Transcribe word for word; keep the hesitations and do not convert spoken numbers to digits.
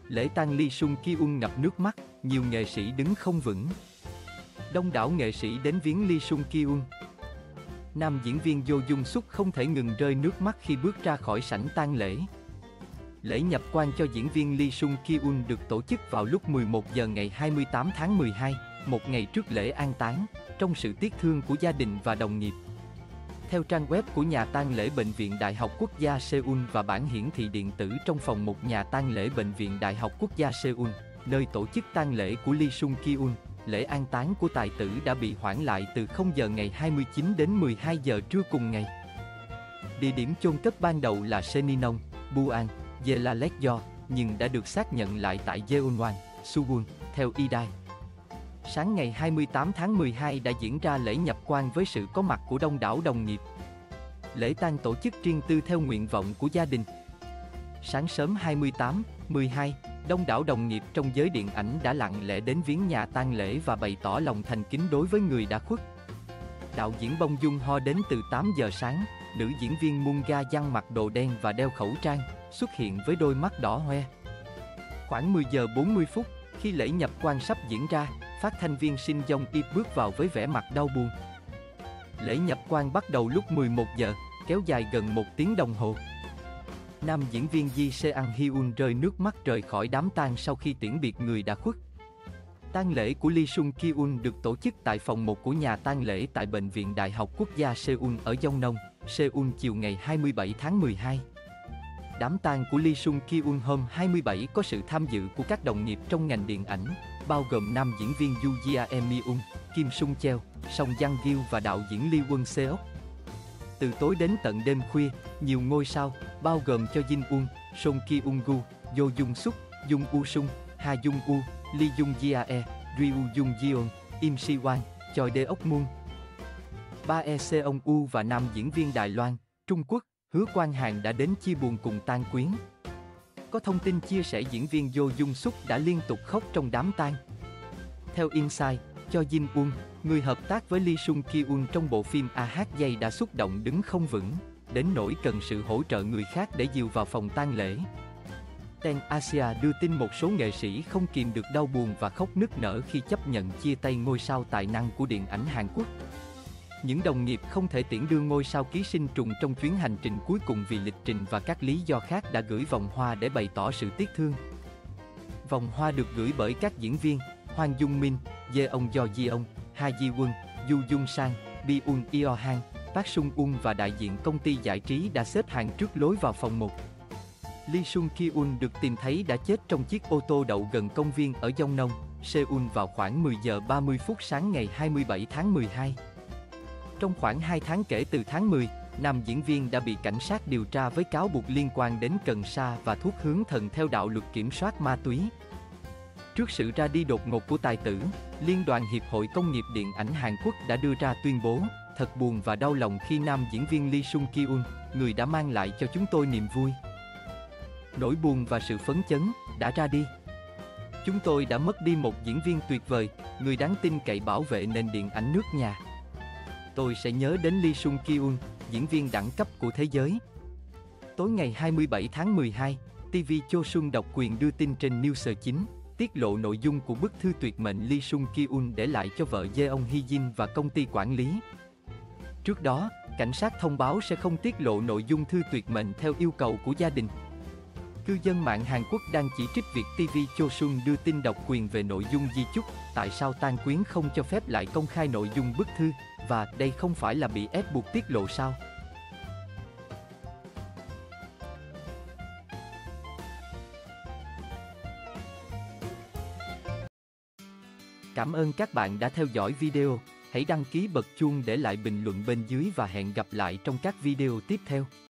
Lễ tang Lee Sung Ki-un ngập nước mắt, nhiều nghệ sĩ đứng không vững. Đông đảo nghệ sĩ đến viếng Lee Sung Ki-un. Nam diễn viên Jo Jung Suk không thể ngừng rơi nước mắt khi bước ra khỏi sảnh tang lễ. Lễ nhập quan cho diễn viên Lee Sung Ki-un được tổ chức vào lúc mười một giờ ngày hai mươi tám tháng mười hai, một ngày trước lễ an táng, trong sự tiếc thương của gia đình và đồng nghiệp. Theo trang web của nhà tang lễ Bệnh viện Đại học Quốc gia Seoul và bản hiển thị điện tử trong phòng một nhà tang lễ Bệnh viện Đại học Quốc gia Seoul, nơi tổ chức tang lễ của Lee Sung Ki-un, lễ an táng của tài tử đã bị hoãn lại từ không giờ ngày hai mươi chín đến mười hai giờ trưa cùng ngày. Địa điểm chôn cất ban đầu là Seninong, Buan, Jelalekyo, nhưng đã được xác nhận lại tại Jeonwon, Suwon, theo Idai. Sáng ngày hai mươi tám tháng mười hai đã diễn ra lễ nhập quan với sự có mặt của đông đảo đồng nghiệp. Lễ tang tổ chức riêng tư theo nguyện vọng của gia đình. Sáng sớm hai mươi tám, mười hai, đông đảo đồng nghiệp trong giới điện ảnh đã lặng lẽ đến viếng nhà tang lễ và bày tỏ lòng thành kính đối với người đã khuất. Đạo diễn Bong Joon-ho đến từ tám giờ sáng, nữ diễn viên Moon Ga-young mặc đồ đen và đeo khẩu trang, xuất hiện với đôi mắt đỏ hoe. Khoảng mười giờ bốn mươi phút, khi lễ nhập quan sắp diễn ra, phát thanh viên Shin Jong-il bước vào với vẻ mặt đau buồn. Lễ nhập quan bắt đầu lúc mười một giờ, kéo dài gần một tiếng đồng hồ. Nam diễn viên Ji Seang-hyun rơi nước mắt rời khỏi đám tang sau khi tiễn biệt người đã khuất. Tang lễ của Lee Sung Ki-un được tổ chức tại phòng một của nhà tang lễ tại Bệnh viện Đại học Quốc gia Seoul ở Yeongnam, Seoul chiều ngày hai mươi bảy tháng mười hai. Đám tang của Lee Sung Ki-un hôm hai mươi bảy có sự tham dự của các đồng nghiệp trong ngành điện ảnh, bao gồm nam diễn viên Yoo Jae-myung, Kim Sung Cheo, Song Jang-gil và đạo diễn Lee Won-seok. Từ tối đến tận đêm khuya, nhiều ngôi sao, bao gồm Cho Jin-un, Song Ki-eun-gu, Jo Jung Suk, Jung Woo-sung, Ha Jung-woo, Lee Jung Jae, Ryu Jung Jeon, Im Si-wan, Choi Dae-ok-moon, Bae Seong-woo và nam diễn viên Đài Loan, Trung Quốc, Hứa Quang Hàn đã đến chia buồn cùng tang quyến. Có thông tin chia sẻ diễn viên Jo Jung Suk đã liên tục khóc trong đám tang. Theo Inside, Cho Jin-un, người hợp tác với Lee Sung Ki-un trong bộ phim A Hát Dây đã xúc động đứng không vững, đến nỗi cần sự hỗ trợ người khác để dìu vào phòng tang lễ. Ten Asia đưa tin một số nghệ sĩ không kìm được đau buồn và khóc nức nở khi chấp nhận chia tay ngôi sao tài năng của điện ảnh Hàn Quốc. Những đồng nghiệp không thể tiễn đưa ngôi sao ký sinh trùng trong chuyến hành trình cuối cùng vì lịch trình và các lý do khác đã gửi vòng hoa để bày tỏ sự tiếc thương. Vòng hoa được gửi bởi các diễn viên Hwang Jung-min, Jeong Jo-jeon, Ha Ji-won, Yoo Jung-sang, Bi-eun Eo-han, Park Sung-un và đại diện công ty giải trí đã xếp hàng trước lối vào phòng một. Lee Sung Ki-un được tìm thấy đã chết trong chiếc ô tô đậu gần công viên ở Yeongnam, Seoul vào khoảng mười giờ ba mươi phút sáng ngày hai mươi bảy tháng mười hai. Trong khoảng hai tháng kể từ tháng mười, nam diễn viên đã bị cảnh sát điều tra với cáo buộc liên quan đến cần sa và thuốc hướng thần theo đạo luật kiểm soát ma túy. Trước sự ra đi đột ngột của tài tử, Liên đoàn Hiệp hội Công nghiệp Điện ảnh Hàn Quốc đã đưa ra tuyên bố, thật buồn và đau lòng khi nam diễn viên Lee Sung Ki-un, người đã mang lại cho chúng tôi niềm vui, nỗi buồn và sự phấn chấn, đã ra đi. Chúng tôi đã mất đi một diễn viên tuyệt vời, người đáng tin cậy bảo vệ nền điện ảnh nước nhà. Tôi sẽ nhớ đến Lee Sung Ki-un, diễn viên đẳng cấp của thế giới. Tối ngày hai mươi bảy tháng mười hai, ti vi Chosun độc quyền đưa tin trên News chín, tiết lộ nội dung của bức thư tuyệt mệnh Lee Sung Ki-un để lại cho vợ Jeong Hee-jin và công ty quản lý. Trước đó, cảnh sát thông báo sẽ không tiết lộ nội dung thư tuyệt mệnh theo yêu cầu của gia đình. Cư dân mạng Hàn Quốc đang chỉ trích việc ti vi Chosun đưa tin độc quyền về nội dung di chúc, tại sao tang quyến không cho phép lại công khai nội dung bức thư, và đây không phải là bị ép buộc tiết lộ sao? Cảm ơn các bạn đã theo dõi video, hãy đăng ký bật chuông để lại bình luận bên dưới và hẹn gặp lại trong các video tiếp theo.